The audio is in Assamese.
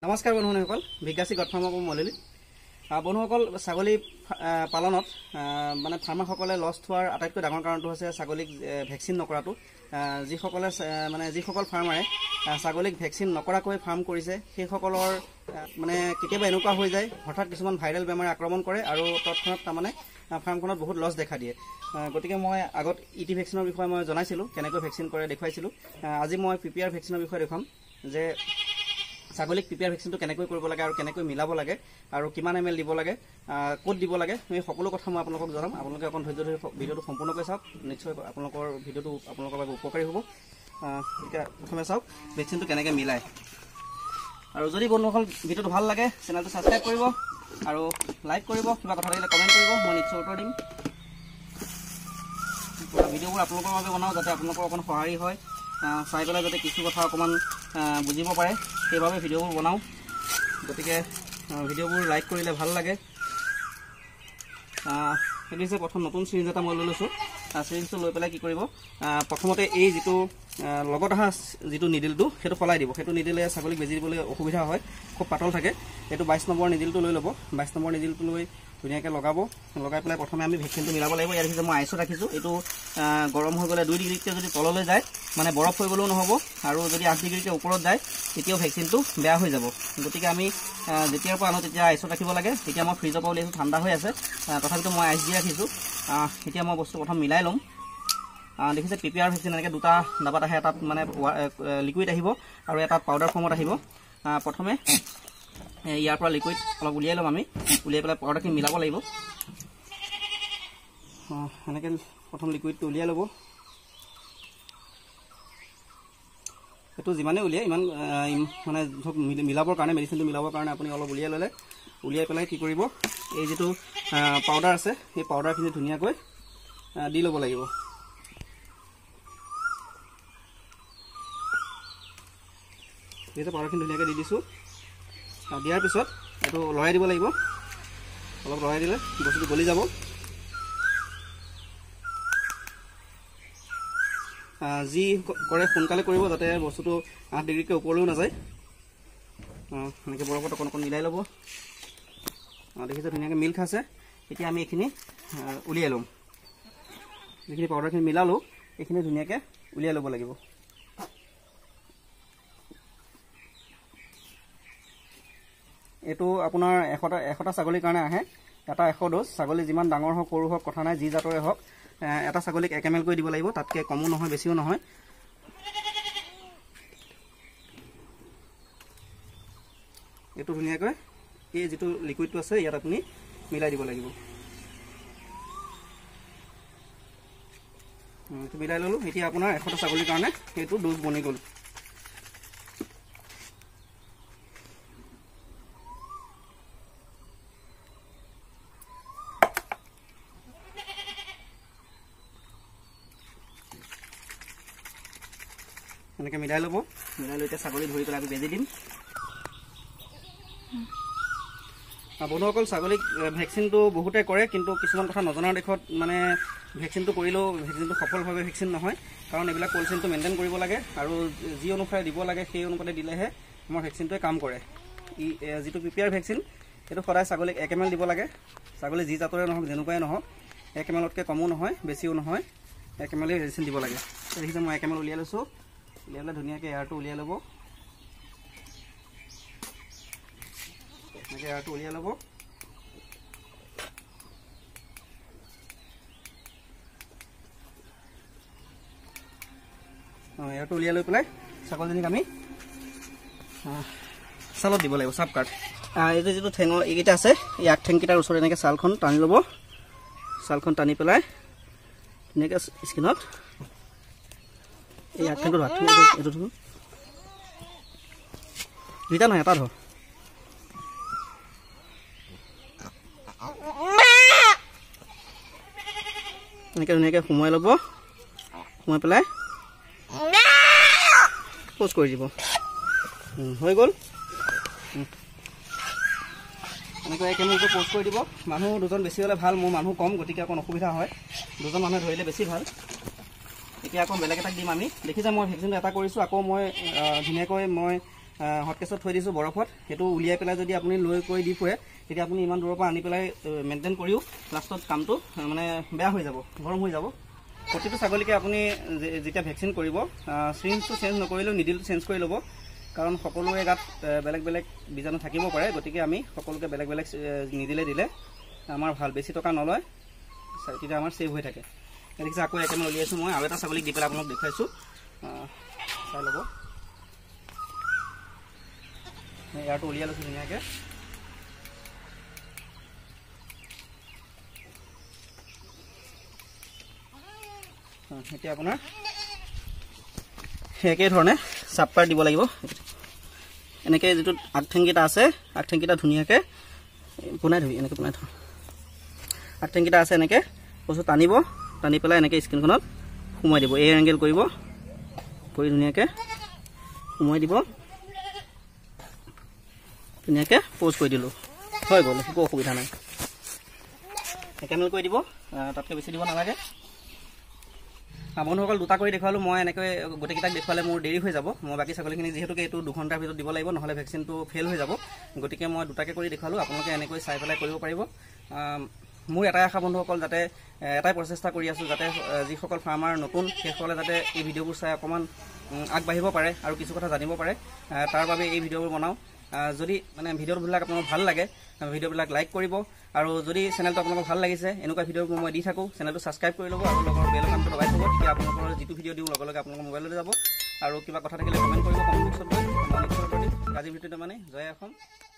নমস্কাৰ বন্ধুসকল, বিজ্ঞাসী গট ফাৰ্মৰ পৰা মলিলি। বন্ধুসকল, ছাগলী পালনত মানে ফাৰ্মাৰসকলে লষ্ট হোৱাৰ আটাইতকৈ ডাঙৰ কাৰণটো হৈছে ছাগলীক ভেকচিন নকৰাটো। যিসকল ফাৰ্মাৰে ছাগলীক ভেকচিন নকৰাকৈ ফাৰ্ম কৰিছে সেইসকলৰ মানে কেতিয়াবা এনেকুৱা হৈ যায়, হঠাৎ কিছুমান ভাইৰেল বেমাৰে আক্ৰমণ কৰে আৰু তৎক্ষণাত তাৰমানে ফাৰ্মখনত বহুত লছ দেখা দিয়ে। গতিকে মই আগত ইটি ভেকচিনৰ বিষয়ে মই জনাইছিলোঁ, কেনেকৈ ভেকচিন কৰে দেখুৱাইছিলোঁ। আজি মই পিপিআৰ ভেকচিনৰ বিষয়ে দেখুৱাম যে ছাগলীক পিপিআৰ ভেকচিনটো কেনেকৈ কৰিব লাগে আৰু কেনেকৈ মিলাব লাগে আৰু কিমান ml দিব লাগে, ক'ত দিব লাগে, এই সকলো কথা মই আপোনালোকক জনাম। আপোনালোকে অকণ ধৈৰ্য ধৰি ভিডিঅ'টো সম্পূৰ্ণকৈ চাওক, নিশ্চয় আপোনালোকৰ ভিডিঅ'টো আপোনালোকৰ বাবে উপকাৰী হ'ব। এতিয়া প্ৰথমে চাওক ভেকচিনটো কেনেকৈ মিলায়। আৰু যদি বন্ধুসকল ভিডিঅ'টো ভাল লাগে চেনেলটো ছাবস্ক্ৰাইব কৰিব আৰু লাইক কৰিব, কিবা কথা থাকিলে কমেণ্ট কৰিব, মই নিশ্চয় উত্তৰ দিম। ভিডিঅ'বোৰ আপোনালোকৰ বাবে বনাওঁ যাতে আপোনালোকৰ অকণ সঁহাৰি হয়, চাই পেলাই যাতে কিছু কথা অকণমান বুজিব পাৰে, সেইবাবে ভিডিঅ'বোৰ বনাওঁ। গতিকে ভিডিঅ'বোৰ লাইক কৰিলে ভাল লাগে। সেইটো হৈছে প্ৰথম নতুন চিৰিঞ্জ এটা মই লৈ লৈছোঁ। চিৰিঞ্জটো লৈ পেলাই কি কৰিব, প্ৰথমতে এই যিটো লগত অহা যিটো নিডিলটো সেইটো সলাই দিব। সেইটো নিদিলে ছাগলীক বেজি দিবলৈ অসুবিধা হয়, খুব পাতল থাকে। এইটো 22 নম্বৰ নিডিলটো লৈ ল'ব। 22 নম্বৰ নিডিলটো লৈ ধুনীয়াকৈ লগাব। লগাই পেলাই প্ৰথমে আমি ভেকচিনটো মিলাব লাগিব। ইয়াত দেখিছে মই আইচত ৰাখিছোঁ। এইটো গৰম হৈ গ'লে 2 ডিগ্ৰীতকৈ যদি তললৈ যায় মানে বৰফ হৈ গ'লেও নহ'ব, আৰু যদি 8 ডিগ্ৰীতকৈ ওপৰত যায় তেতিয়াও ভেকচিনটো বেয়া হৈ যাব। গতিকে আমি যেতিয়াৰ পৰা আনো তেতিয়া আইচত ৰাখিব লাগে। এতিয়া মই ফ্ৰিজৰ পৰা উলিয়াইছোঁ, ঠাণ্ডা হৈ আছে, তথাপিতো মই আইচ দি ৰাখিছোঁ। এতিয়া মই বস্তু প্ৰথম মিলাই ল'ম। দেখিছে পিপিআৰ ভেকচিন এনেকৈ দুটা ডাবাত আহে, এটাত মানে লিকুইড আহিব আৰু এটাত পাউডাৰ ফৰ্মত আহিব। প্ৰথমে ইয়াৰ পৰা লিকুইড অলপ উলিয়াই ল'ম। আমি উলিয়াই পেলাই পাউডাৰখিনি মিলাব লাগিব। এনেকৈ প্ৰথম লিকুইডটো উলিয়াই ল'ব। সেইটো যিমানেই উলিয়াই ইমান মানে ধৰক মিলাবৰ কাৰণে, মেডিচিনটো মিলাবৰ কাৰণে আপুনি অলপ উলিয়াই ল'লে। উলিয়াই পেলাই কি কৰিব, এই যিটো পাউডাৰ আছে সেই পাউডাৰখিনি ধুনীয়াকৈ দি ল'ব লাগিব। যিহেতু পাউডাৰখিনি ধুনীয়াকৈ দি দিছোঁ, দিয়াৰ পিছত এইটো লৰাই দিব লাগিব। অলপ লৰাই দিলে বস্তুটো গলি যাব। যি কৰে সোনকালে কৰিব যাতে বস্তুটো 8 ডিগ্ৰীতকৈ ওপৰলৈও নাযায়। এনেকৈ বৰফত অকণ অকণ মিলাই ল'ব। দেখিছে ধুনীয়াকৈ মিল খাইছে। এতিয়া আমি এইখিনি উলিয়াই ল'ম। যিখিনি পাউডাৰখিনি মিলালোঁ এইখিনি ধুনীয়াকৈ উলিয়াই ল'ব লাগিব। এইটো আপোনাৰ 100টা ছাগলীৰ কাৰণে আহে। এটা 100 ড'জ। ছাগলী যিমান ডাঙৰ হওক সৰু হওক কথা নাই, যি জাতৰে হওক এটা ছাগলীক 1 ml কৰি দিব লাগিব। তাতকৈ কমো নহয় বেছিও নহয়। এইটো ধুনীয়াকৈ এই যিটো লিকুইডটো আছে ইয়াত আপুনি মিলাই দিব লাগিব। এইটো মিলাই ল'লোঁ। এতিয়া আপোনাৰ 100টা ছাগলীৰ কাৰণে সেইটো ড'জ বনি গ'ল। এনেকৈ মিলাই ল'ব। মিলাই লৈ এতিয়া ছাগলী ধৰি পেলাই আমি বেজি দিম। বন্ধুসকল, ছাগলীক ভেকচিনটো বহুতে কৰে, কিন্তু কিছুমান কথা নজনাৰ দেশত মানে ভেকচিনটো কৰিলেও ভেকচিনটো সফলভাৱে ভেকচিন নহয়। কাৰণ এইবিলাক পলিচিটো মেইনটেইন কৰিব লাগে আৰু যি অনুসাৰে দিব লাগে সেই অনুপাতে দিলেহে আমাৰ ভেকচিনটোৱে কাম কৰে। যিটো পিপিআৰ ভেকচিন সেইটো সদায় ছাগলীক 1 ml দিব লাগে। ছাগলী যি জাতৰে নহওক, যেনেকুৱাই নহওক, 1 mlতকৈ কমো নহয় বেছিও নহয়, 1 ml ভেকচিন দিব লাগে। দেখিছে মই 1 ml উলিয়াই লৈছোঁ। উলিয়াই পেলাই ধুনীয়াকৈ এয়াৰটো উলিয়াই ল'ব। এনেকৈ এয়াৰটো উলিয়াই ল'ব। এয়াৰটো উলিয়াই লৈ পেলাই ছাগলীজনীক আমি ছালত দিব লাগিব, চাপ কাট। এইটো যিটো ঠেঙৰ এইকেইটা আছে, এই আগ ঠেংকেইটাৰ ওচৰত এনেকৈ ছালখন টানি ল'ব। ছালখন টানি পেলাই ধুনীয়াকৈ স্কিনত এই আগ ঠেংটো ধৰ, এইটো ধৰ, দুইটা নহয় এটা ধৰ। এনেকৈ ধুনীয়াকৈ সোমোৱাই ল'ব। সোমাই পেলাই পোজ কৰি দিব। হৈ গ'ল। এনেকৈ 1 ml পোজ কৰি দিব। মানুহ 2জন বেছি হ'লে ভাল, মোৰ মানুহ কম গতিকে অকণ অসুবিধা হয়। 2জন মানুহে ধৰিলে বেছি ভাল। এতিয়া আকৌ বেলেগ এটাক দিম আমি। দেখিছে মই ভেকচিনটো এটা কৰিছোঁ, আকৌ মই ধুনীয়াকৈ মই হট কেছত থৈ দিছোঁ বৰফত, সেইটো উলিয়াই পেলাই যদি আপুনি লৈ কৰি দি ফুৰে তেতিয়া আপুনি ইমান দূৰৰ পৰা আনি পেলাই মেইনটেইন কৰিও লাষ্টত কামটো মানে বেয়া হৈ যাব, গৰম হৈ যাব। প্ৰতিটো ছাগলীকে আপুনি যেতিয়া ভেকচিন কৰিব চিৰিঞ্জটো চেঞ্জ নকৰিলেও নিডিলটো চেঞ্জ কৰি ল'ব, কাৰণ সকলোৰে গাত বেলেগ বেলেগ বীজাণু থাকিব পাৰে। গতিকে আমি সকলোকে বেলেগ বেলেগ নিদিলে দিলে আমাৰ ভাল, বেছি টকা নলয়, তেতিয়া আমাৰ ছেভ হৈ থাকে। দেখিছে আকৌ একেবাৰে উলিয়াইছোঁ মই, আৰু এটা ছাগলীক দি পেলাই আপোনাক দেখুৱাইছোঁ, চাই ল'ব। ইয়াৰটো উলিয়াই লৈছোঁ ধুনীয়াকৈ। এতিয়া আপোনাৰ একেধৰণে চাপকাৰ দিব লাগিব। এনেকৈ যিটো আগঠেংকেইটা আছে, আগঠেংকেইটা ধুনীয়াকৈ পোনাই ধৰি এনেকৈ পোনাই থওঁ। আগঠেংকেইটা আছে এনেকৈ বস্তু টানিব, টানি পেলাই এনেকৈ স্ক্ৰীণখনত সোমোৱাই দিব। এই এংগেল কৰিব, কৰি ধুনীয়াকৈ সোমোৱাই দিব, ধুনীয়াকৈ প'জ কৰি দিলোঁ, হৈ গ'ল, একো অসুবিধা নাই। একেমেল কৰি দিব, তাতকৈ বেছি দিব নালাগে। বন্ধুসকল দুটা কৰি দেখুৱালোঁ মই, এনেকৈ গোটেইকেইটাক দেখুৱালে মোৰ দেৰি হৈ যাব। মই বাকী ছাগলীখিনি যিহেতুকে এইটো 2 ঘণ্টাৰ ভিতৰত দিব লাগিব, নহ'লে ভেকচিনটো ফেইল হৈ যাব। গতিকে মই দুটাকৈ কৰি দেখুৱালোঁ, আপোনালোকে এনেকৈ চাই পেলাই কৰিব পাৰিব। মোৰ এটাই আশা বন্ধুসকল, যাতে এটাই প্ৰচেষ্টা কৰি আছোঁ, যাতে যিসকল ফাৰ্মাৰ নতুন সেইসকলে যাতে এই ভিডিঅ'বোৰ চাই অকণমান আগবাঢ়িব পাৰে আৰু কিছু কথা জানিব পাৰে, তাৰ বাবে এই ভিডিঅ'বোৰ বনাওঁ। যদি মানে ভিডিঅ'বিলাক আপোনালোকৰ ভাল লাগে, ভিডিঅ'বিলাক লাইক কৰিব, আৰু যদি চেনেলটো আপোনালোকৰ ভাল লাগিছে, এনেকুৱা ভিডিঅ'বোৰ মই দি থাকোঁ, চেনেলটো ছাবস্ক্ৰাইব কৰি ল'ব আৰু লগৰ বেল আইকনটো দবাই থ'ব। তেতিয়া আপোনালোকৰ যিটো ভিডিঅ' দিওঁ লগে লগে আপোনালোকৰ মোবাইললৈ যাব। আৰু কিবা কথা থাকিলে কমেণ্ট কৰিব, কমেণ্ট বক্সত গৈ মই নিশ্চয় কৰি দিম। আজিৰ ভিডিঅ'টো মানে জয় অসম।